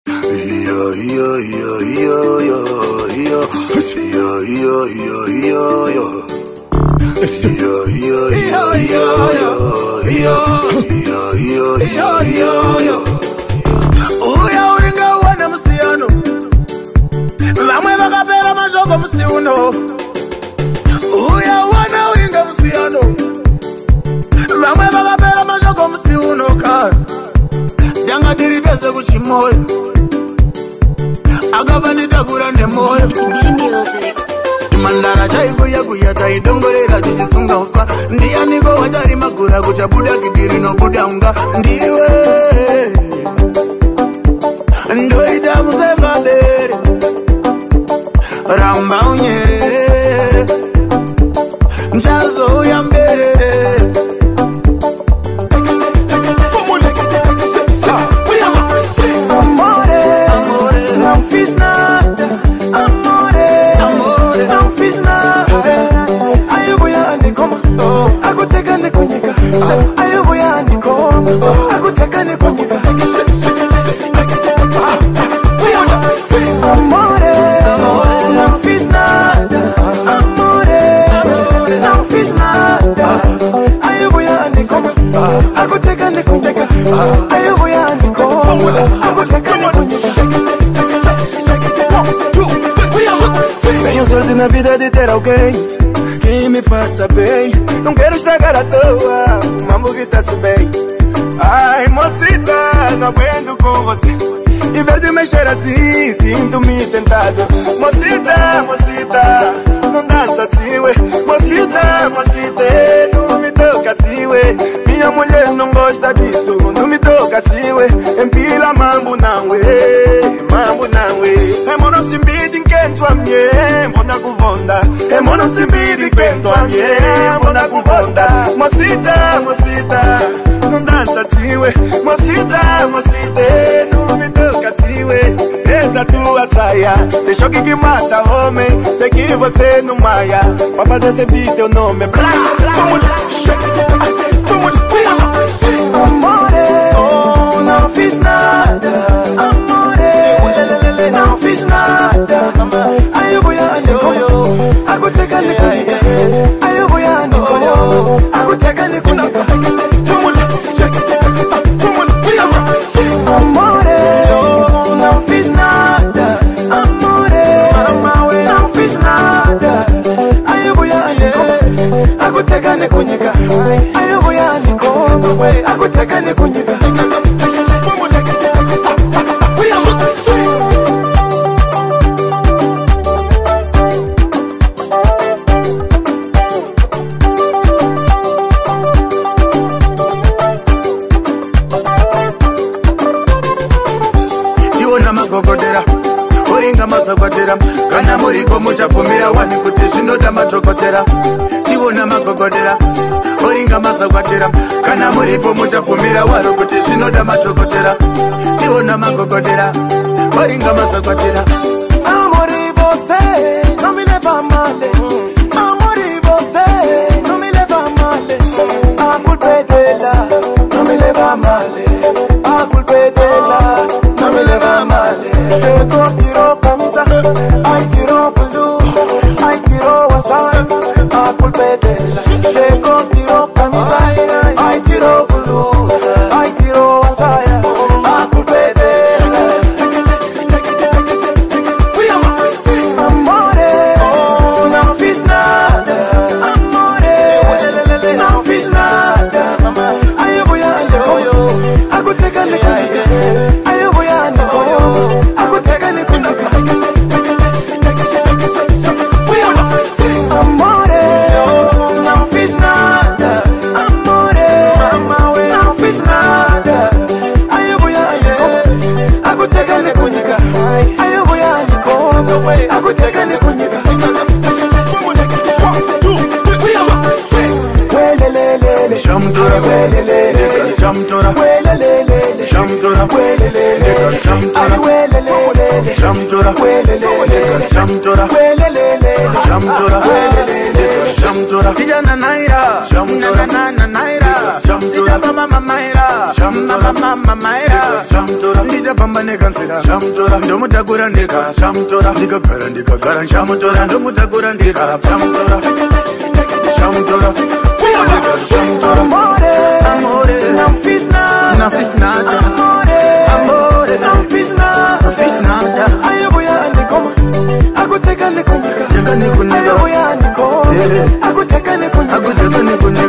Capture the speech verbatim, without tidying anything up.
Uya uringa wana musiano vamwe vakapera mashoko musi uno. Uya wana uringa musiano vamwe vakapera mashoko musi uno. Kari danga diri bese kuchimoyo akava nitakura nemoyo mandara chaikuya kuya taidongorera chichisunga uswa. Ndianiko wachari magura kuchabuda kibiri nobuda unga. Ndiwe ndoita musevadere ramba unyerere nchazouya mberere. Tenho sorte na vida de ter alguém que me faça bem. Não quero estragar à toa o mambo que tá-se bem. Ai, mocita, não aguento com você. E ver de mexer assim, sinto-me tentado. Mocita, mocita, não dança assim, ué. Mocita, mocita, não me toca assim, ué. Minha mulher não gosta disso, não me toca assim, ué. Empila mambo não, ué. Mambo não, ué. É mono simbidi nkento a mie, mbona kuvonda. É mono simbidi nkento a mie, mbona kuvonda. Mocita, mocita, não dança assim, ué. Mocita, mocita, não me toca assim, ué. Essa tua saia deixou que que mata homem. Sei que você não maia pra fazer sentir teu nome. Blá, blá, vamos lá, vamos lá. Amore, oh, não fiz nada. Amore, não fiz nada. Aí eu vou a Nicoyo, aguteka Nicoyo. Aí eu vou a Nicoyo, aguteka Nicoyo. Vamos lá, vamos lá. Amore, oh, não fiz nada. Amore, não fiz nada. Aí eu vou a Nicoyo, aguteka Nicoyo. Aí eu vou a Nicoyo, aguteka Nicoyo. Kana muriko muchapumira wani kuti zvinoda madhokotera. Tiona magogodera oringa mazakwatira. Kana muripo muchapumira waro kuti zvinoda madhokotera. Tiona magogodera oringa mazakwatira. Amore, você não me leva mal. Amore, você não me leva mal. A culpa é dela, não me leva mal. A culpa é dela, não me leva mal. Chegou, tirou camisa, ai tirou blusa, ai tirou a saia. A culpa é dela. Chegou, tirou camisa, ai tirou blusa, ai tirou a saia. A culpa é dela. Amore, oh, não fiz nada. Amore, não fiz nada. Aí eu vou a Nicoyo, aguteka Nicoyo. Aí eu vou a Nicoyo, aguteka Nicoyo. Amore, oh, não fiz nada. Amore, não fiz nada. Aí eu vou a Nicoyo, aguteka Nicoyo. Aí eu vou a Nicoyo, aguteka Nicoyo. Shamtura, welelele, shamtura, welelele, shamtura, welelele, shamtura, welelele, shamtura, welelele, shamtura, welelele, shamtura, welelele, shamtura. Kijana naira, shamtura, na na naira, shamtura. Shamtora mama mama era Shamtora mama mama era Shamtora Nija pamba neka nsira Shamtora Ndomu takura ndeka Shamtora Nika gara ndika gara Shamtora Ndomu takura ndeka Shamtora Shamtora Amore Amore Nam fish na Nam fish na Amore Amore Nam fish na Nam fish na Ayabuya andikoma Aguteka nikunjika Ayubuya andikoma Aguteka nikunjika Aguteka nikunjika